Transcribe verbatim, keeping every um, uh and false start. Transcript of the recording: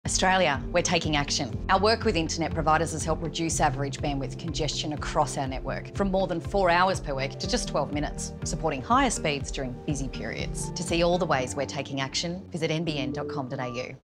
Australia, we're taking action. Our work with internet providers has helped reduce average bandwidth congestion across our network from more than four hours per week to just twelve minutes, supporting higher speeds during busy periods. To see all the ways we're taking action, visit n b n dot com dot a u.